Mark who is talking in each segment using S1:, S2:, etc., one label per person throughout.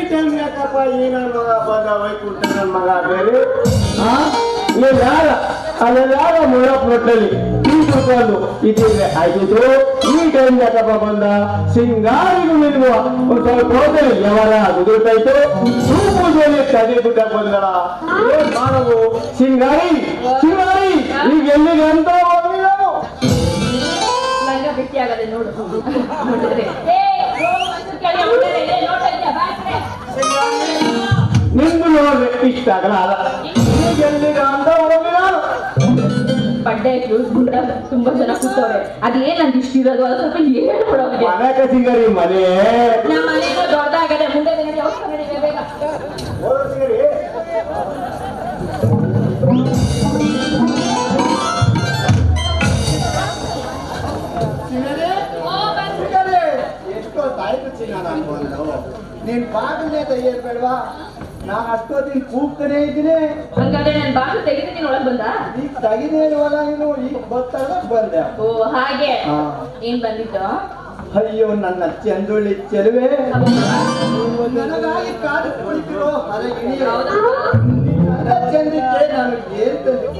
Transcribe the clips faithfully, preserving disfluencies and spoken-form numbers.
S1: Time ಯಾಕಪ್ಪ ಈ ನನ್ನ ಮಗ ಬಂದ ವೈಕುಂಠ ನನ್ನ ಮಗ ಬೇರೆ ಯಾರ ಅಲ್ಲೆಲ್ಲಾರ ಮುಳಪ್ ರೊಟ್ಟಲ್ಲಿ ಕೂತ್ಕೊಂಡು ಇದ್ದಿದ್ರೆ ಆಯ್ತಿತ್ತು. ಈ ಟೈಮ್ ಯಾಕಪ್ಪ ಬಂದ ಸಿಂಗಾರಿಗೂ ನಿಲ್ವ ಒಂದು ಸ್ವಲ್ಪ ಹೋದ್ರೆ ಯಾವಾರ ಕುದುರ್ತಾಯ್ತು. ಪೂಜೆಯಲ್ಲಿ ಕದಿ ಬಿಟ್ಟ ಬಂದಳ ಏನ್ ಮಾಡೋದು ಸಿಂಗಾರಿ ಸಿಂಗಾರಿ ಈಗ ಎಲ್ಲಿಗೆ ಅಂತ ಹೋಗಿ ನಾನು
S2: ಭೇಟಿ ಆಗದೆ ನೋಡು.
S1: ನಿಮ್ದು ನೋಡ್ರೆ ಇಷ್ಟ ಆಗಲ್ಲ ಅಲ್ಲ ಈಗ ಎಲ್ಲಿಗೆ ಅಂತ ಹೋಗಿ ನಾನು
S2: ಬಡ್ಡೆ ಗುಂಡ ತುಂಬಾ ಜನ ಕೂತವ್ರೆ. ಅದೇನ್ ಅಂತ ಇಷ್ಟ ಇರೋದು ಅದು ಸ್ವಲ್ಪ ಹೇಳ್ಬಿಡೋರಿಗೆ.
S1: ಮನೆ ಸಿಂಗಾರಿ ಮನೆ
S2: ನಮ್ಮ ಮನೇನೋ ದೊಡ್ಡದಾಗದೆ ಮುಂದೆ ದಿನ ಬೇಗ
S1: ಎಷ್ಟೊತ್ತಾಯ್ತು ಚಿನ್ನ ನಾನು ಬಂದು ನೀನ್ ಬಾಗಿಲೇ ತೆಗಿಯಬೇಡವಾ? ನಾನು ಅಷ್ಟೊತ್ತಿಗೆ ಕೂಗ್ತಾನೆ ಇದ್ದೀನಿ.
S2: ಹಂಗಾದ್ರೆ ನಾನು ಬಾಗಿಲು ತೆಗಿತೀನಿ ಒಳಗ್ ಬಂದ
S1: ಈಗ ತೆಗಿದೇ ಇಲ್ವಲ್ಲ ನೀನು ಈಗ ಗೊತ್ತಾಗ ಬಂದೆ.
S2: ಓ ಹಾಗೆ ಏನ್ ಬಂದಿತ್ತು?
S1: ಅಯ್ಯೋ ನನ್ನ ಚಂದುಳ್ಳಿ ಚೆಲುವೆ ನನಗಾಗಿ ಕಾದು ಕುಳಿತಿರೋ ಹೊರಗಿಣಿ ಚಂದಕ್ಕೆ ನಾನು ಏನ್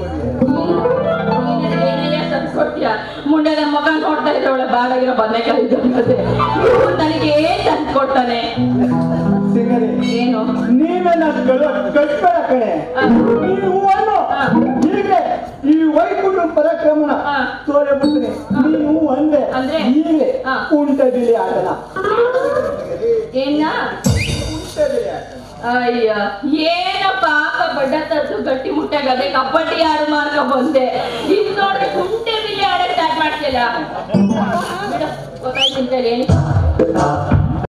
S2: ತಂದ್ಕೊಡ್ತೀಯ? ಮುಂದೆ ನನ್ನ ಮಗ ನೋಡ್ತಾ ಇದ್ರೆ ಒಳ್ಳೆ ಬಾಡಾಗಿರೋ ಬದನೆಕಾಯಿ ಇದ್ದಂತೆ. ನನಗೆ ಏನ್ ತಂದ್ಕೊಡ್ತಾನೆ?
S1: ಏನು ನೀವೇ ನನ್ನ ಕಟ್ಬೇಡ ಕಣೆ. ನೀವು ಹೀಗೆ ಈ ವೈಕುಂಠ ಪರಾಕ್ರಮನ ತೋರೆ ಬಿಡ್ತೀನಿ. ನೀವು ಅಂದ್ರೆ ಹೀಗೆ ಉಂಟಗಿಲಿ ಆಟನ
S2: ಏನ
S1: ಉಂಟಗಿಲಿ ಆಟ.
S2: ಅಯ್ಯ ಏನಪ್ಪ ಬಡ್ಡ ತದ್ದು ಗಟ್ಟಿ ಮುಟ್ಟಾಗ ಅದೇ ಕಬಡ್ಡಿ ಆಡು ಮಾರ್ಕ ಬಂದೆ. ಇದ್ ನೋಡ್ರಿ ಕುಂಟೆ ಬಿಲ್ಲಿ ಆಡಕ್ ಸ್ಟಾರ್ಟ್ ಮಾಡ್ತಿಲ್ಲ. ಗೊತ್ತಾಯ್ತು ಏನಿ